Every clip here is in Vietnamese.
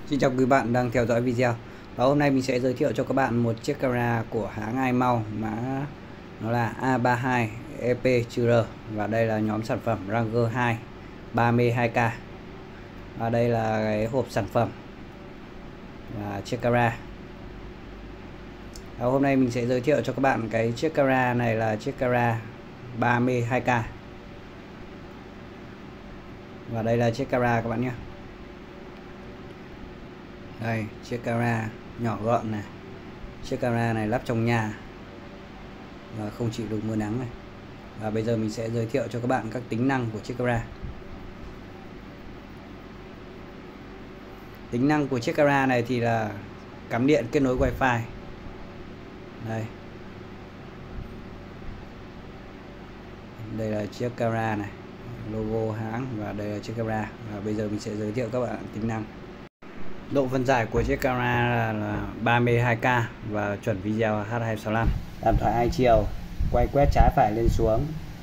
Xin chào quý bạn đang theo dõi video. Và hôm nay mình sẽ giới thiệu cho các bạn một chiếc camera của hãng iMount, mã nó là A32 EP-R, và đây là nhóm sản phẩm Ranger 2 32K. Và đây là cái hộp sản phẩm và chiếc camera. Và hôm nay mình sẽ giới thiệu cho các bạn cái chiếc camera này là chiếc camera 32K. Và đây là chiếc camera các bạn nhé. Đây, chiếc camera nhỏ gọn này. Chiếc camera này lắp trong nhà và không chịu được mưa nắng này. Và bây giờ mình sẽ giới thiệu cho các bạn các tính năng của chiếc camera. Tính năng của chiếc camera này thì là cắm điện kết nối wifi. Đây. Đây là chiếc camera này, logo hãng, và đây là chiếc camera. Và bây giờ mình sẽ giới thiệu các bạn tính năng. Độ phân giải của chiếc camera là 32K và chuẩn video H265. Đàm thoại 2 chiều, quay quét trái phải lên xuống,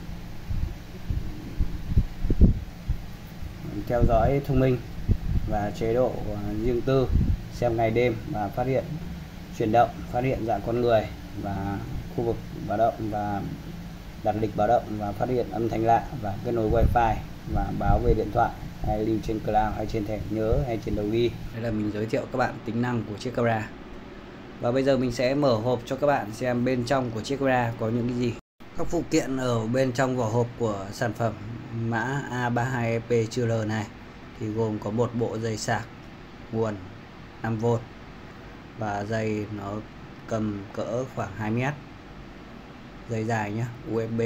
theo dõi thông minh và chế độ riêng tư, xem ngày đêm và phát hiện chuyển động, phát hiện dạng con người và khu vực báo động, và đặt lịch báo động và phát hiện âm thanh lạ, và kết nối wifi và báo về điện thoại hay lưu trên cloud hay trên thẻ nhớ hay trên đầu ghi. Đây là mình giới thiệu các bạn tính năng của chiếc camera. Và bây giờ mình sẽ mở hộp cho các bạn xem bên trong của chiếc camera có những cái gì. Các phụ kiện ở bên trong vỏ hộp của sản phẩm mã A32 EP-R này thì gồm có một bộ dây sạc nguồn 5V, và dây nó cầm cỡ khoảng 2 mét, dây dài nhé, USB.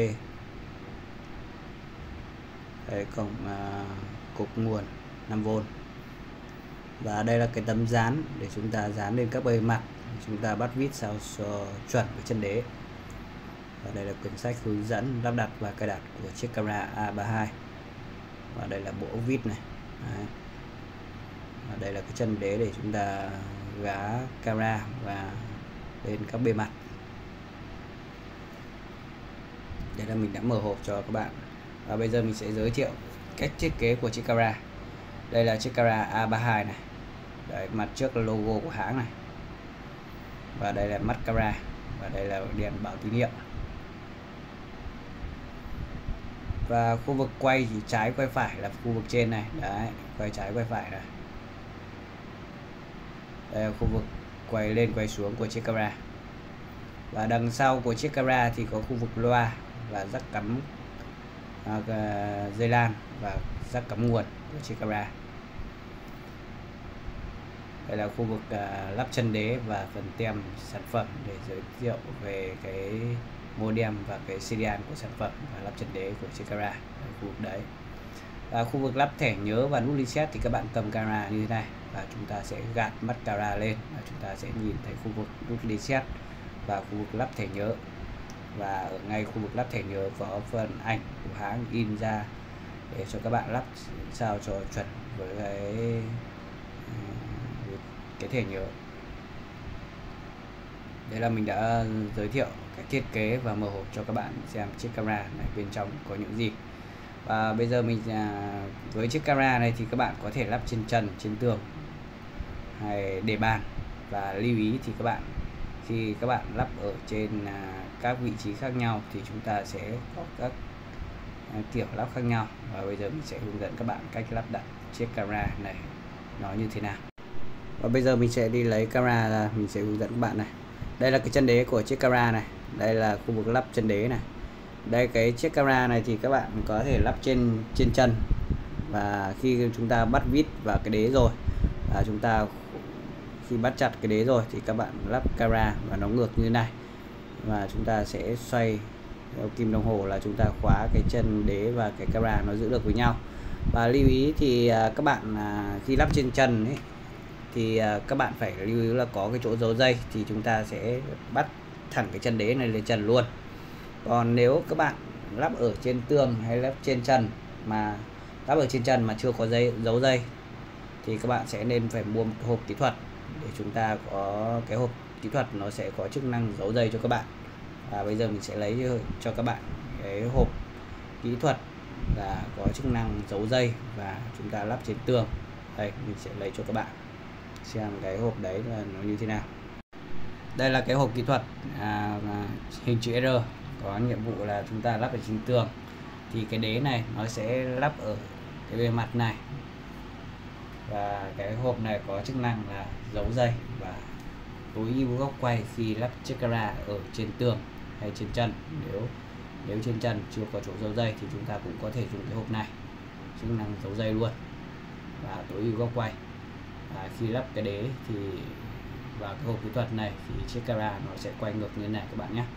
Đây, cổng cục nguồn 5V. Và đây là cái tấm dán để chúng ta dán lên các bề mặt, chúng ta bắt vít sao chuẩn với chân đế. Và đây là quyển sách hướng dẫn lắp đặt và cài đặt của chiếc camera A32. Và đây là bộ ốc vít này. Đấy. Và đây là cái chân đế để chúng ta gá camera và lên các bề mặt. Đây là mình đã mở hộp cho các bạn. Và bây giờ mình sẽ giới thiệu cách thiết kế của chiếc camera. Đây là chiếc camera A32 này. Đấy, mặt trước là logo của hãng này. Và đây là mắt camera. Và đây là đèn báo tín hiệu. Và khu vực quay thì trái quay phải là khu vực trên này. Đấy, quay trái quay phải này. Đây là khu vực quay lên quay xuống của chiếc camera. Và đằng sau của chiếc camera thì có khu vực loa và jack cắm dây lan và jack cắm nguồn của chiếc camera. Đây là khu vực lắp chân đế và phần tem sản phẩm để giới thiệu về cái modem và cái serial của sản phẩm và lắp chân đế của chiếc camera. Khu vực đấy. Và khu vực lắp thẻ nhớ và nút reset thì các bạn cầm camera như thế này, và chúng ta sẽ gạt mắt camera lên và chúng ta sẽ nhìn thấy khu vực nút reset và khu vực lắp thẻ nhớ. Và ở ngay khu vực lắp thẻ nhớ có phần ảnh của hãng in ra để cho các bạn lắp sao cho chuẩn với cái thẻ nhớ. Đây là mình đã giới thiệu cái thiết kế và mở hộp cho các bạn xem chiếc camera này bên trong có những gì. Và bây giờ mình với chiếc camera này thì các bạn có thể lắp trên trần, trên tường hay để bàn. Và lưu ý thì các bạn khi các bạn lắp ở trên các vị trí khác nhau thì chúng ta sẽ có các kiểu lắp khác nhau. Và bây giờ mình sẽ hướng dẫn các bạn cách lắp đặt chiếc camera này nó như thế nào. Và bây giờ mình sẽ đi lấy camera ra, mình sẽ hướng dẫn các bạn này. Đây là cái chân đế của chiếc camera này. Đây là khu vực lắp chân đế này. Đây, cái chiếc camera này thì các bạn có thể lắp trên chân. Và khi chúng ta bắt vít vào cái đế rồi, chúng ta khi bắt chặt cái đế rồi thì các bạn lắp camera và nó ngược như thế này, và chúng ta sẽ xoay theo kim đồng hồ là chúng ta khóa cái chân đế và cái camera nó giữ được với nhau. Và lưu ý thì các bạn khi lắp trên chân ấy, thì các bạn phải lưu ý là có cái chỗ giấu dây thì chúng ta sẽ bắt thẳng cái chân đế này lên trần luôn. Còn nếu các bạn lắp ở trên tường hay lắp trên trần mà lắp ở trên trần mà chưa có giấu dây thì các bạn sẽ nên phải mua một hộp kỹ thuật để chúng ta có cái hộp kỹ thuật nó sẽ có chức năng giấu dây cho các bạn. Và bây giờ mình sẽ lấy cho các bạn cái hộp kỹ thuật là có chức năng giấu dây và chúng ta lắp trên tường. Đây, mình sẽ lấy cho các bạn. xem cái hộp đấy là nó như thế nào. Đây là cái hộp kỹ thuật hình chữ R, có nhiệm vụ là chúng ta lắp ở trên tường. Thì cái đế này nó sẽ lắp ở cái bề mặt này, và cái hộp này có chức năng là giấu dây và tối ưu góc quay khi lắp chiếc camera ở trên tường hay trên chân. Nếu trên chân chưa có chỗ giấu dây thì chúng ta cũng có thể dùng cái hộp này, chức năng giấu dây luôn và tối ưu góc quay. Khi lắp cái đế thì vào cái hộp kỹ thuật này thì chiếc camera nó sẽ quay ngược như thế này các bạn nhé.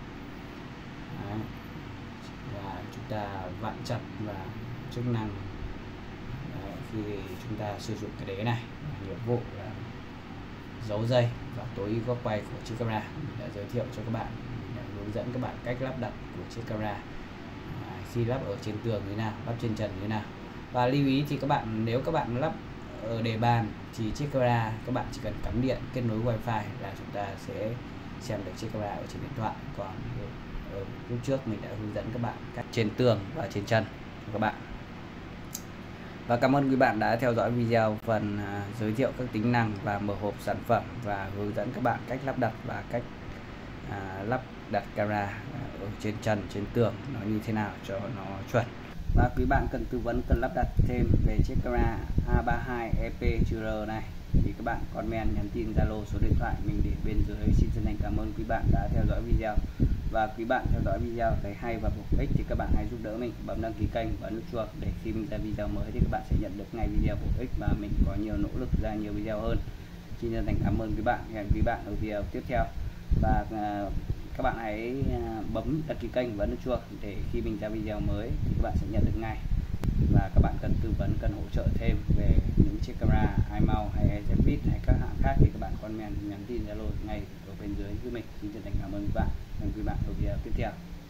Và chúng ta vặn chặt và chức năng khi chúng ta sử dụng cái đế này, nhiệm vụ là giấu dây và tối ưu góc quay của chiếc camera. Mình đã giới thiệu cho các bạn, mình đã hướng dẫn các bạn cách lắp đặt của chiếc camera khi lắp ở trên tường như thế nào, lắp trên trần như thế nào. Và lưu ý thì các bạn, nếu các bạn lắp ở đề bàn thì chiếc camera các bạn chỉ cần cắm điện kết nối wifi là chúng ta sẽ xem được chiếc camera ở trên điện thoại. Còn lúc trước mình đã hướng dẫn các bạn cách trên tường và trên chân của các bạn. Và cảm ơn quý bạn đã theo dõi video phần giới thiệu các tính năng và mở hộp sản phẩm, và hướng dẫn các bạn cách lắp đặt và cách lắp đặt camera ở trên trần, trên tường nó như thế nào cho nó chuẩn. Và quý bạn cần tư vấn, cần lắp đặt thêm về chiếc camera A32 EP-R này thì các bạn comment, nhắn tin Zalo số điện thoại mình để bên dưới. Xin chân thành cảm ơn quý bạn đã theo dõi video. Và quý bạn theo dõi video thấy hay và bổ ích thì các bạn hãy giúp đỡ mình bấm đăng ký kênh và nút chuông để khi mình ra video mới thì các bạn sẽ nhận được ngay video bổ ích và mình có nhiều nỗ lực ra nhiều video hơn. Xin chân thành cảm ơn quý bạn. Hẹn quý bạn ở video tiếp theo. Và các bạn hãy bấm đăng ký kênh và nút chuông để khi mình ra video mới thì các bạn sẽ nhận được ngay. Và các bạn cần tư vấn, cần hỗ trợ thêm về những chiếc camera iMount hay EZFIT hay các hãng khác thì các bạn comment, nhắn tin Zalo ngay ở bên dưới với mình. Xin chân thành cảm ơn các bạn. Hẹn quý bạn ở video tiếp theo.